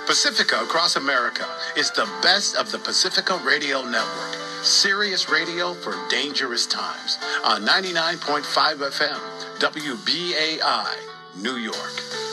Pacifica Across America is the best of the Pacifica Radio Network. Serious radio for dangerous times on 99.5 FM, WBAI, New York.